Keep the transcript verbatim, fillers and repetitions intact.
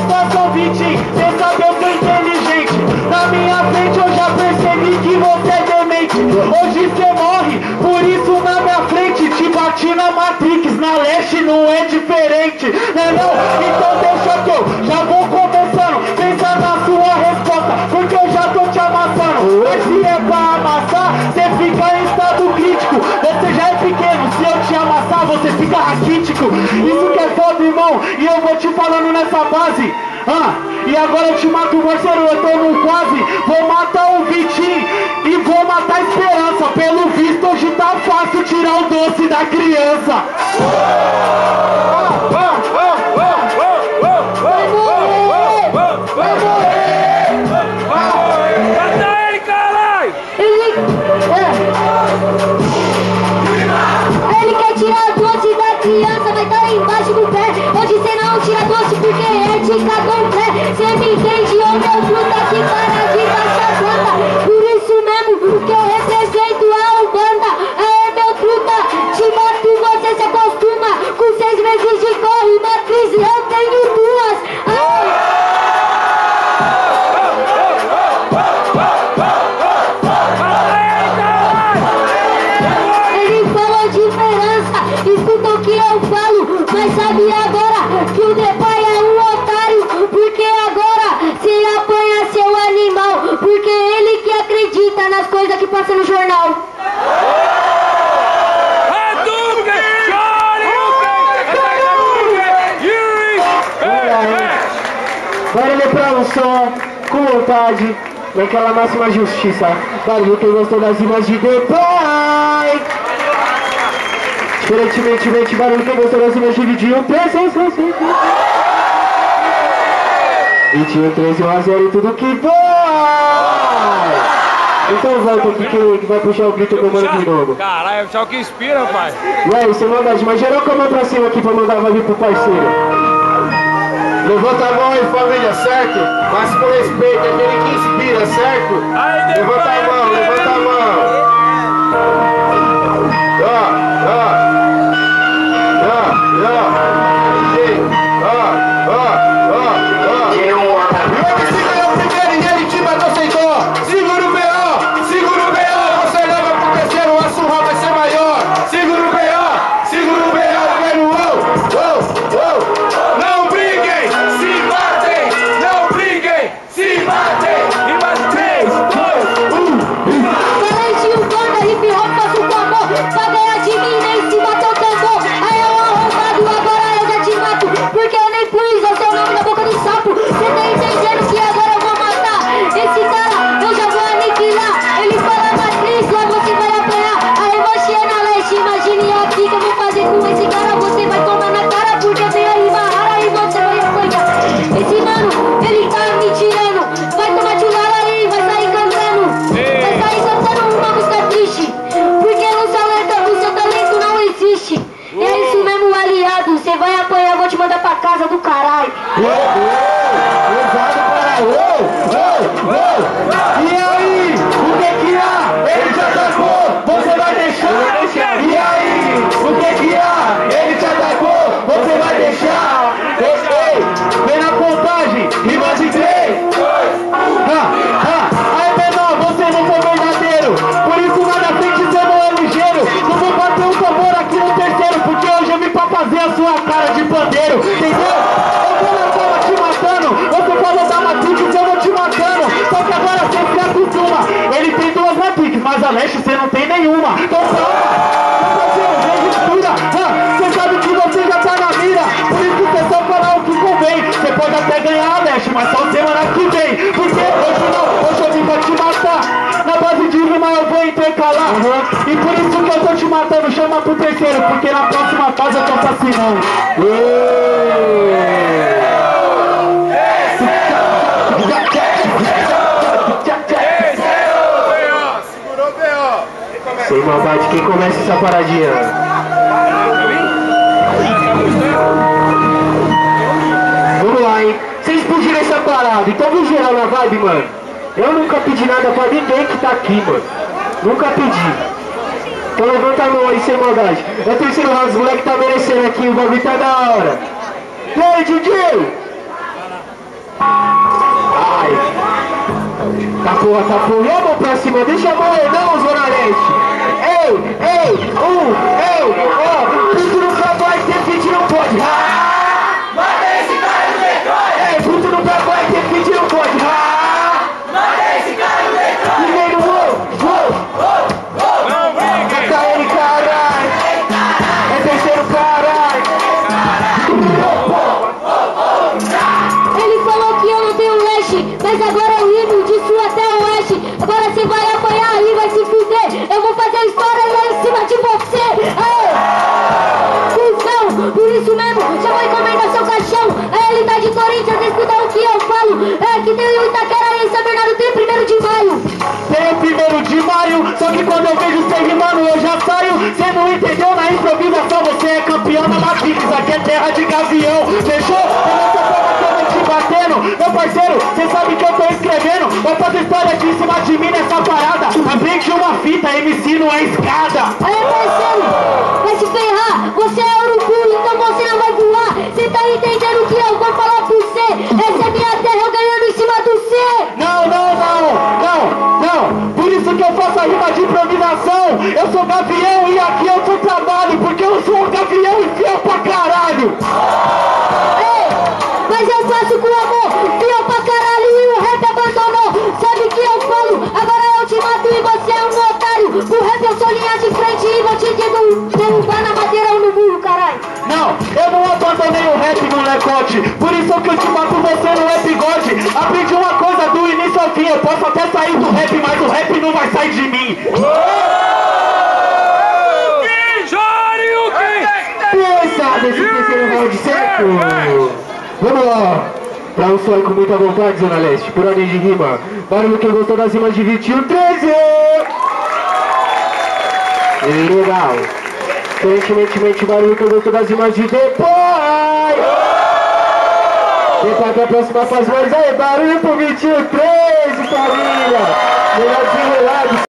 situação, Vitinho, cê sabe eu sou inteligente. Na minha frente eu já percebi que você é demente. Hoje cê morre, por isso na minha frente te bati na Matrix, na Leste não é diferente, né não? Então deixa que eu já vou começando. Pensa na sua resposta, porque eu já tô te amassando. Mas se é pra amassar, cê fica em estado crítico. Você já é pequeno, se eu te amassar, você fica raquítico. Isso que é foda, irmão, e eu vou te falando nessa base. Ah, e agora eu te mato, parceiro, eu tô no quase. Vou matar o Vitinho e vou matar a esperança. Pelo visto hoje tá fácil tirar o doce da criança. Vai morrer! Vai morrer! Mata ele, caralho! Ele... É. Ele quer tirar o doce da criança, vai estar embaixo do pé. Hoje cê não tira doce porque é de candomblé. Cê me entende, ô meu fruta, que para de baixar planta. Por isso mesmo que eu represento a Umbanda. Aê, meu fruta, te mato, você se acostuma. Com seis meses de corre, matriz, eu tenho duas. Aê. Ele falou de esperança, escuta o que eu falo. Mas sabe agora que o Depai é um otário, porque agora se apanha seu animal, porque ele que acredita nas coisas que passa no jornal. Barulho pra um som, com vontade, naquela máxima justiça. Barulho quem gostou das rimas de Depai. Diferentemente, barulho quem gostou das rimas de Vidinho. vinte e um, treze, um a zero e tudo que vai. Então volta aqui que, que vai puxar o grito com o mano de novo. Caralho, é o que inspira, pai. E aí, sem maldade, mas geral com a mão pra cima aqui pra mandar uma vir pro parceiro. Levanta a mão aí, família, certo? Mas com respeito, é aquele que inspira, certo? Levanta a mão, levanta a mão. Ó, ó. Ó, ó. Ó, ó, ó, ó. E o M C ganhou o primeiro e ele te matou sem dó. Segura o B O, segura o B O. Você leva pro terceiro, a surra vai ser maior. Segura o B O, segura o B O, vai no uou, uou, uou. Não briguem, se batem, não briguem, se batem. E mais três, dois, um. Valente Umbanda, hip hop, faço com amor. Pra ganhar de mim, nem se bater o tambor. Aí eu arrombado, agora eu já te mato. Porque eu nem pus o seu nome na boca do sapo. Cê tá entendendo que agora eu vou matar esse cara, eu já vou aniquilar. Ele fala matriz, lá você vai apanhar. A revanche é na leste, imagine aqui que eu vou fazer com esse cara. Você vai tomar na cara porque tem a rima rara e você vai apanhar. Esse mano, ele tá me tirando. Vai tomar tchulala aí, vai sair cantando. Vai sair cantando uma música triste. Porque no seu, no seu talento não existe. E é isso mesmo, aliado. Você vai apanhar, eu vou te mandar pra casa do caralho. Pesado para uou, uou, uou. E aí, o que que há? Ele te atacou, você vai deixar? E aí, o que que há? Ele te atacou, você vai deixar? Ei, vem na contagem, rima de três. Ha, ha. Aí, menor, você não foi verdadeiro. Por isso lá na frente você não é ligeiro. Não vou bater um tambor aqui no terceiro, porque hoje eu vim pra fazer a sua cara de pandeiro. Entendeu? Eu não tava te matando. Você falou da Matrix, eu vou te matando. Só que agora você se acostuma. Ele tem duas Matrix, mas a Leste você não tem nenhuma. Então calma. Você sabe que você já tá na mira. Por isso você só falar o que convém. Você pode até ganhar a Leste, mas só semana que vem. Porque hoje não, hoje eu vim pra te matar. Na base de rima eu vou intercalar. Uhum. E por isso que eu tô te matando, chama pro terceiro. Porque na próxima fase eu tô assassinando. Sem maldade, quem começa essa paradinha? Vamos lá, hein? Vocês pediram essa parada, então vem geral na vibe, mano. Eu nunca pedi nada pra ninguém que tá aqui, mano. Nunca pedi. Então levanta a mão aí, sem maldade. É o terceiro round, os moleque tá merecendo aqui, o bagulho tá da hora. E aí, D J? Tá porra, tá porra. E a mão pra cima, deixa a mão aí não, Zona Leste. Ei, ei, um, ei, ó. Puto nunca vai ter feat, não pode. Ah! Manda esse cara no Detroit! Ei, puto nunca vai ter feat, não pode. Ah! Manda esse cara no Detroit! Ninguém no gol, gol. Não brigue! Mata ele, caralho. É terceiro, caralho. Ele falou que eu não tenho leste, mas agora eu rimo de sul até o oeste. Agora você vai apanhar e vai se fuder. Eu vou fazer história lá em cima de você. Aê! Cusão, por isso mesmo, já vou encomendar seu caixão. A realidade de Corinthians, escuta o que eu falo. É que tem o Itaquera e São Bernardo tem primeiro de maio. Tem o primeiro de maio, só que quando eu vejo você rimando eu já saio. Cê não entendeu na improvisação, você é campeão da Matrix. Aqui é terra de gavião, fechou? Eu não tô falando te batendo. Meu parceiro, cê sabe que eu tô escrevendo. Vai fazer história de em cima de mim nessa parada. Aprende uma fita, M C não é escada. Aê, parceiro, vai se ferrar. Você é urubu, então você não vai voar. Cê tá entendendo o que eu vou falar pra você? Essa é minha terra, eu ganhando em cima do C. Não, não, não, não, não. Por isso que eu faço a rima de improvisação. Eu sou gavião e aqui eu sou trabalho. Porque eu sou um gavião e fiel pra caralho. Ei, mas eu faço com amor, fiel pra caralho e o rap abandonou. Sabe que eu falo, agora eu te mato e você é um otário. O rap eu sou linha de frente e vou te derru- derrubar na madeira ou no muro, caralho. Não, eu não abandonei o rap, molecote. Por isso que eu te mato, você não é bigode. Aprendi uma coisa do início ao fim. Eu posso até sair do rap, mas o rap não vai sair de mim. Pensado esse terceiro round seco. Vamos lá. Pra um sonho com muita vontade, Zona Leste. Por ordem de rima. Barulho quem gostou das rimas de vinte e um, treze. Legal. Diferentemente, barulho quem gostou das rimas de depois. Vem pra cá, a próxima fase, mas aí, barulho pro vinte e um, treze, família. Melhorzinho, relax.